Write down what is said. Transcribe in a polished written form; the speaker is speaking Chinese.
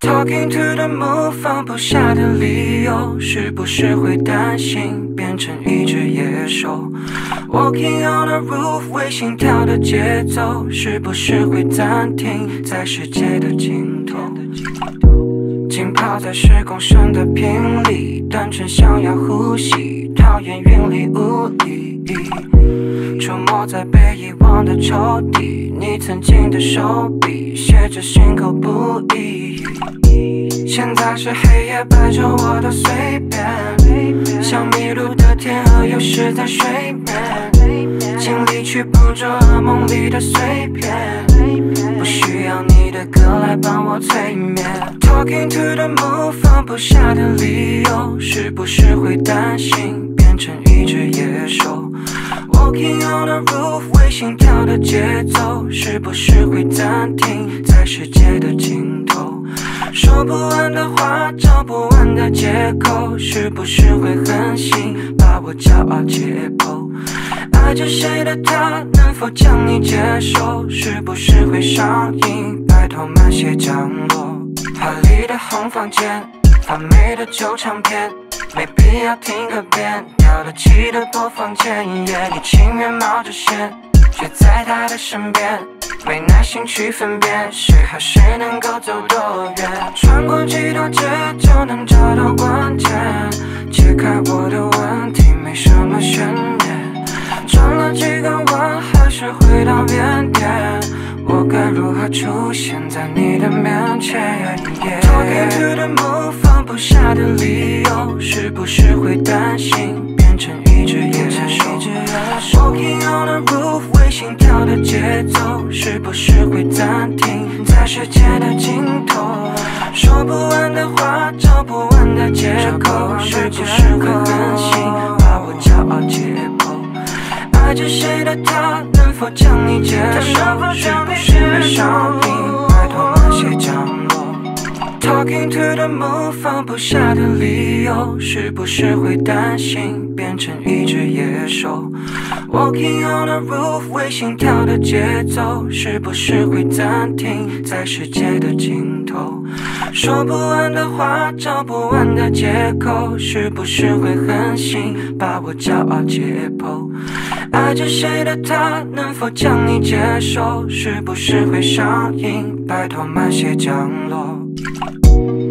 Talking to the moon， 放不下的理由，是不是会担心变成一只野兽 ？Walking on the roof， 为心跳的节奏，是不是会暂停在世界的尽头？浸泡在时光上的频里，单纯想要呼吸，讨厌云里雾里。出没在被遗忘的抽屉，你曾经的手笔，写着心口不一。现在是黑夜摆着我的随便，像迷路的天鹅游失在水面，尽力去捕捉噩梦里的碎片，不需要你的歌来帮我催眠。Talking to the moon， 放不下的理由，是不是会担心变成一只野兽？Walking on the roof， 为心跳的节奏，是不是会暂停在世界的尽头？说不完的话，找不完的借口，是不是会狠心把我骄傲解剖？爱着谁的他，能否将你接受？是不是会上瘾，拜托慢些降落？华丽的红房间，发霉的旧唱片，没必要听个遍，掉得起的播放键，你情愿冒着险，却在他的身边，没耐心去分辨谁和谁能够走多远。穿过几条街就能找到关键，解开我的问题没什么悬念，转了几个弯还是回到原点，我该如何出现在你的面前？ Talking to the moon， 放不下的理由，是不是会担心变成一只野兽 ？Walking on the roof， 为心跳的节奏，是不是会暂停在世界的尽头？说不完的话，找不完的借口，是不是会狠心把我骄傲解剖？爱着谁的他，能否将你接受？是不是会上瘾，拜托慢些降落？ Talking to the moon， 放不下的理由，是不是会担心变成一只野兽 ？Walking on the roof， 为心跳的节奏，是不是会暂停在世界的尽头？说不完的话，找不完的借口，是不是会狠心把我骄傲解剖？爱着谁的他，能否将你接受？是不是会上瘾，拜托慢些降落？